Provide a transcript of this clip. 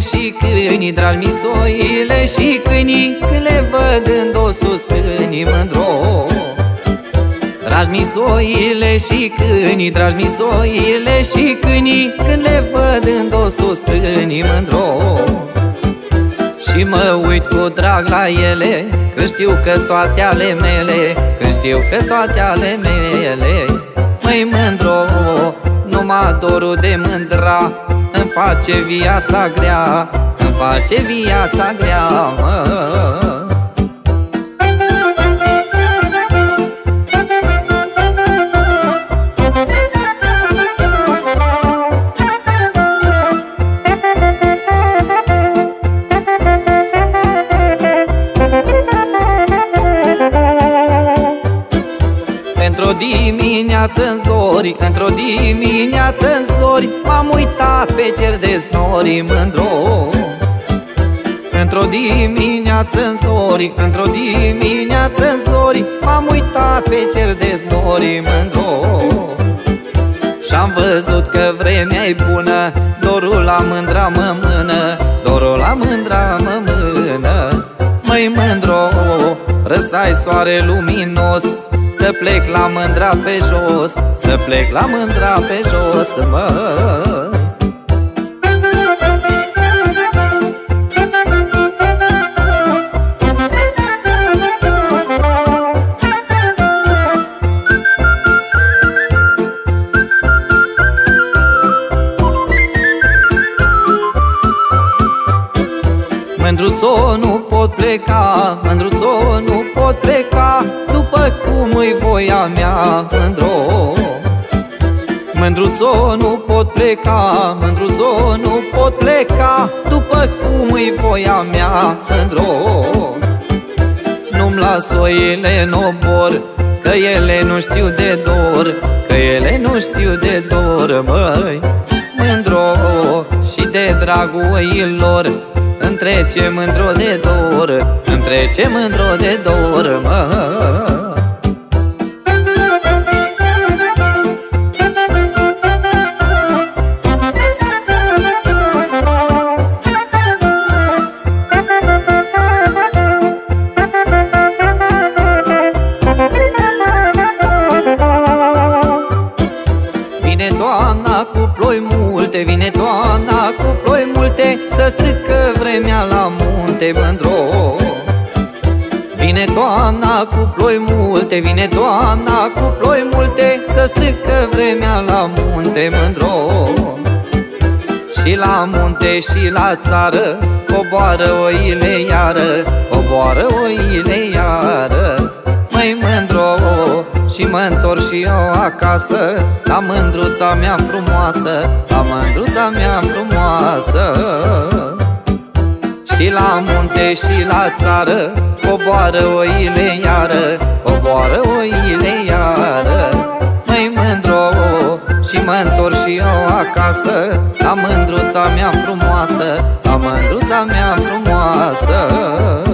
și câinii, dragi misoile și câinii, când le văd în dos stânii mândro. Dragi misoile și câinii, dragi misoile și câinii, când le văd în dos stânii mândro. Și mă uit cu drag la ele, că știu că-s toate ale mele, că știu că-s toate ale mele. Măi mândro, numai dorul de mândra îmi face viața grea, îmi face viața grea, mă. Într-o dimineață-n zori, într-o dimineață-n zori, m-am uitat pe cer de snori mândro. Într-o dimineață-n zori, într-o dimineață-n zori, m-am uitat pe cer de snori mândro. Și-am văzut că vremea-i bună, dorul la mândra mă mână, dorul la mândra mă mână. Măi mândro, răsai soare luminos, să plec la mândra pe jos, să plec la mândra pe jos, mă. Mândruțo, nu pot pleca, mândruțo, nu pot pleca, după cum îi voia mea, mândro. Mândruțo, nu pot pleca, mândruțo, nu pot pleca, după cum îi voia mea, mândro. Nu-mi las oile în obor, că ele nu știu de dor, că ele nu știu de dor, măi. Mândro, și de dragul oilor îmi trece mândro de dor, îmi trece mândro de dor, mă. Vine toamna cu ploi multe, vine toamna cu ploi multe, să strică vremea la munte, mândro. Vine toamna cu ploi multe, vine toamna cu ploi multe, să strică vremea la munte, mândro. Și la munte și la țară coboară oile iară, coboară oile iară. Măi mândro, și mă-ntorc și eu acasă, la mândruța mea frumoasă, la mândruța mea frumoasă. Și la munte și la țară coboară oile iară, coboară oile iară. Măi mândro, și mă-ntorc și eu acasă, la mândruța mea frumoasă, la mândruța mea frumoasă.